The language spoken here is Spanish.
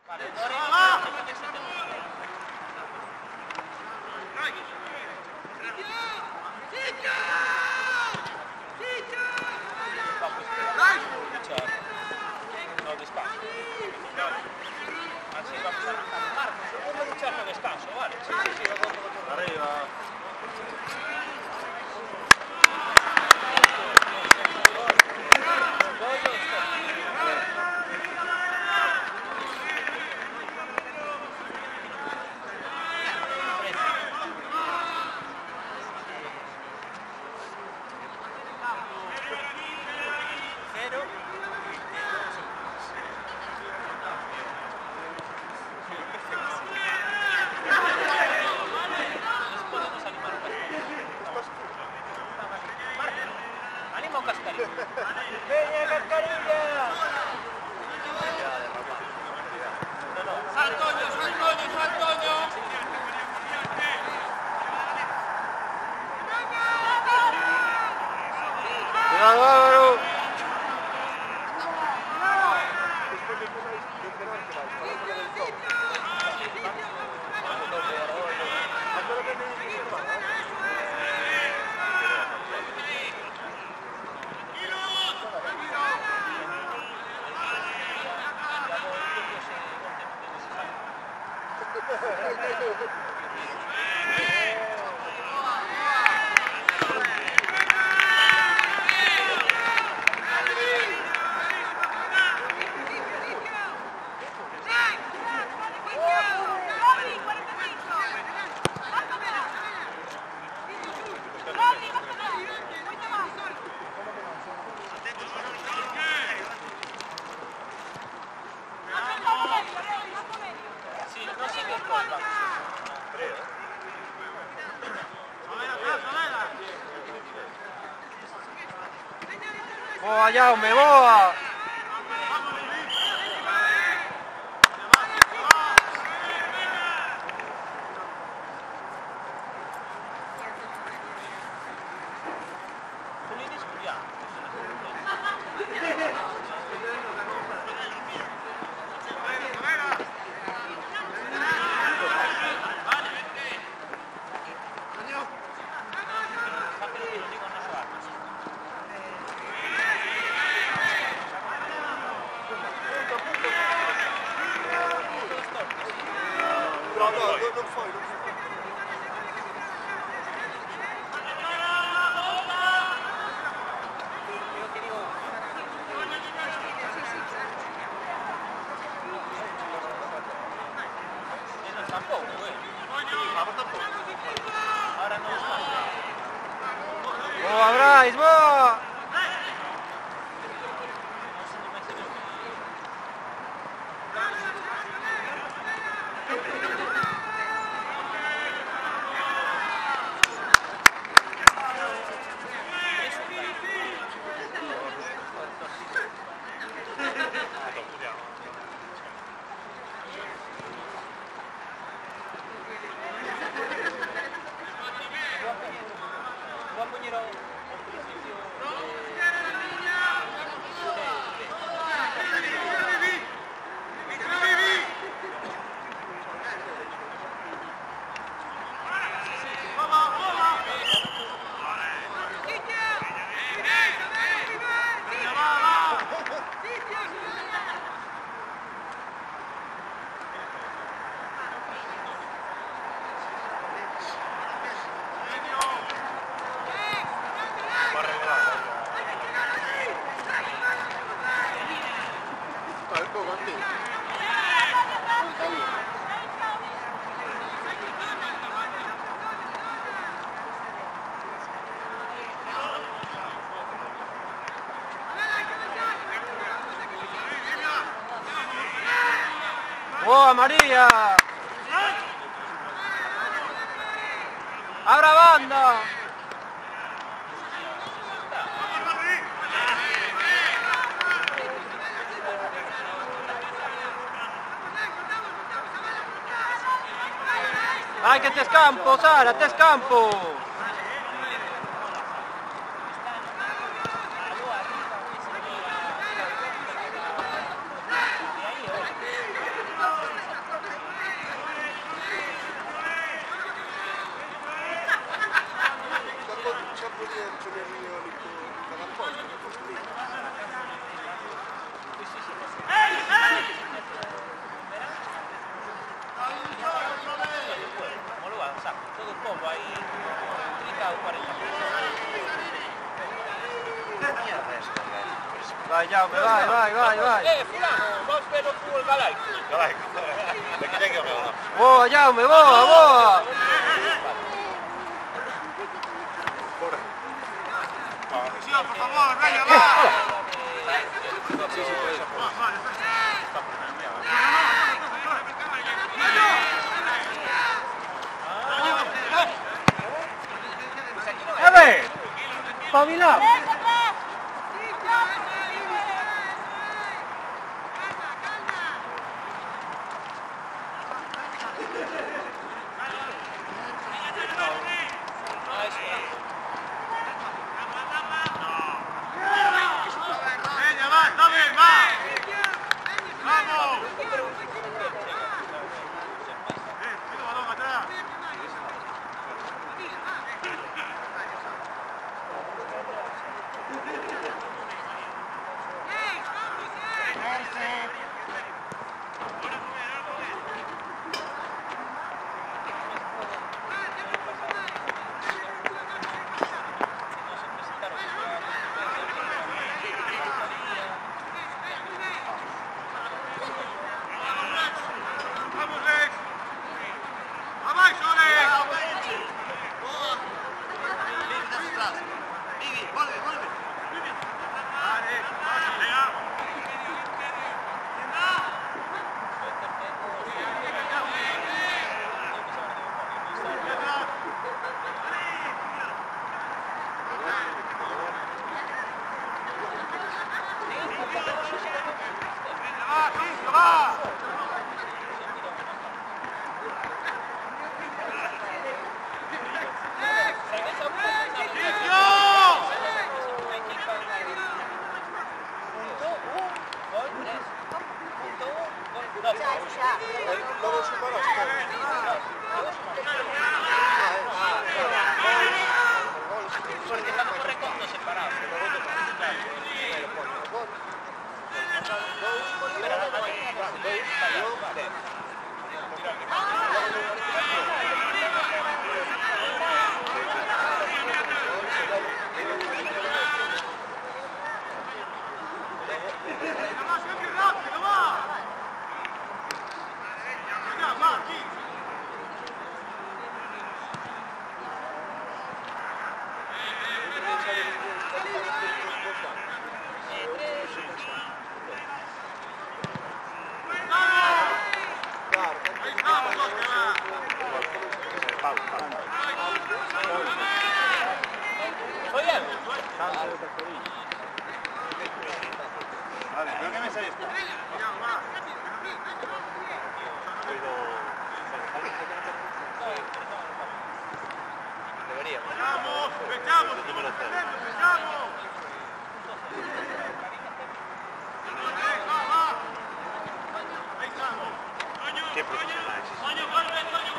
No descanso. Así vamos a arrancar. Marcos, segundo luchar no descanso, ¿vale? Sí, arriba. ¡Venga, Cascarilla! ¡Saltoño, Saltoño, Saltoño! ¡Cuidado, Álvaro! ¡Boa, Jaume, boa! Tampoco, güey. Vamos tampoco. Ahora no está. ¡Boa, Brais, boa! ¡Boa, María! ¡Abra banda! ¡Ay, que te escampo, Sara, te escampo! Vai, Jaume, vai. Fulano, vamos ver o fútbol galaico. Galaico. Aquí hay que verlo. Boa, Jaume, boa. Por favor, venga, va. A ver, espabilado. Venga, va, está bien, va. Vamos. Tira balón atrás. Vamos, Rex. Abaixo, Rex. Vale, venga. Va. Porque estamos con recontos separados. Rápido, va. Venga, va, aquí. Ahí estamos, Oscar. Oye, Vale, creo que me sale. debería. ¡Vamos! ¡Fechamos! ¡Fechamos! Ahí estamos. Qué profesionales.